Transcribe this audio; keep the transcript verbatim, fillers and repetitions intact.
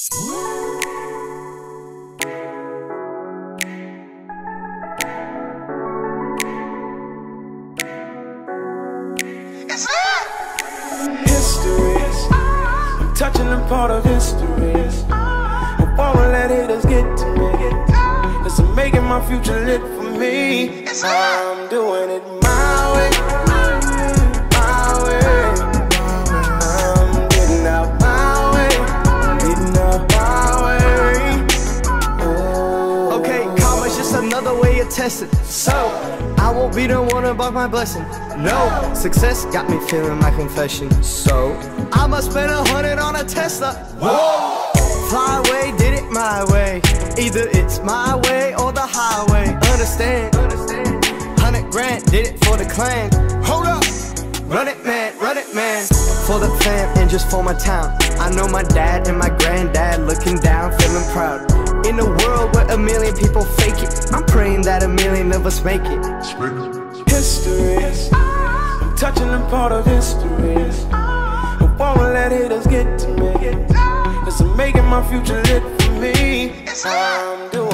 History, I'm touching a part of history. I won't let haters get to me, cause I'm making my future lit for me. I'm doing it my way, my way. I'm getting out my way, getting out my way. Oh. Okay, karma's just another way of testing. So, I won't be the one about my blessing. No, success got me feeling my confession. So, I must spend a hundred on a Tesla. Whoa! Fly away, did it my way. Either it's my way or the highway. Understand? Hundred grand, did it for the clan. Hold up! Run it man, run it man. For the fam and just for my town. I know my dad and my granddad looking down, feeling proud. In a world where a million people fake it, I'm praying that a million of us make it. History, I'm touching a part of history. I won't let haters get to me, cause I'm making my future lit for me. I'm doing